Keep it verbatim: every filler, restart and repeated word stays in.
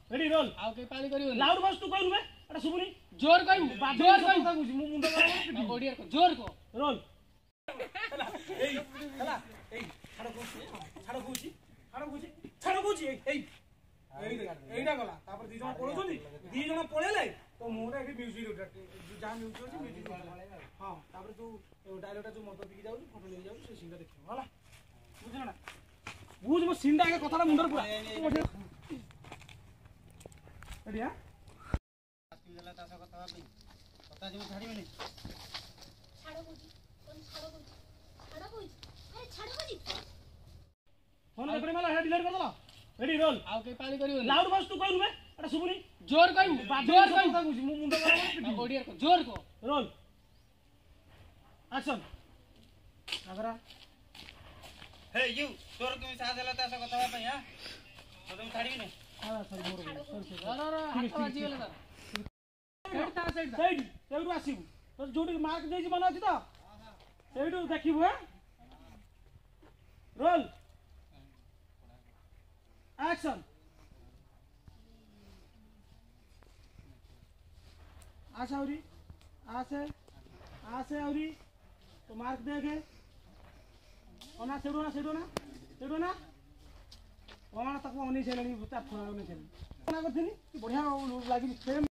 ready roll आउ के पाली करियो लाउड बस तू कहलु बे एटा सुबुनी जोर कहू जोर कहू कहू मु मुंड कर ओडियर को जोर को रोल एई हला एई छाड़ कोची छाड़ कोची छाड़ कोची छाड़ कोची एई एईटा गला तापर दी जण पळुछोनी दी जण पळेले तो मोरा एठी म्यूजिक जा म्यूजिक अछि म्यूजिक हां तापर तू डायलॉगटा जो मत बिकी जाउ फोटो ले जाउ से सीनटा देखियो हला बुझना ना बुझ मो सीनटा के कथाला मुंडर पूरा रेडी हां आस्ती जला तासा कथा भाई कथा जे छाड़ी बनी छाड़ो कोजी कोन छाड़ो कोजी छाड़ो कोजी अरे छाड़ो कोजी फोन रे माला हे डिलीट कर दला रेडी रोल आउ के पाली करियो लाउड बस तू कहलु बे एटा सुबुनी जोर कहू जोर कहू मु मुंड कर ओडियर को जोर को roll action Agra hey you तोर के साथ देला तासा कथा भाई हां तो तुम छाड़ी बनी हां सर मोर सर सर अरे अरे हाथ बाजी गेला साइड ता साइड साइड सेउडू आसीबू तो जोडी मार्क देजी मन अछि त सेउडू देखिबू हे रोल एक्शन आशा औरी आसे आसे औरी तो मार्क देखे ओना सेउडू ना सेउडू ना सेउडू ना ओना तक ओनी छेलनी बुता फोन ओनी छेलनी ओना करथिनी बढ़िया लागि सेम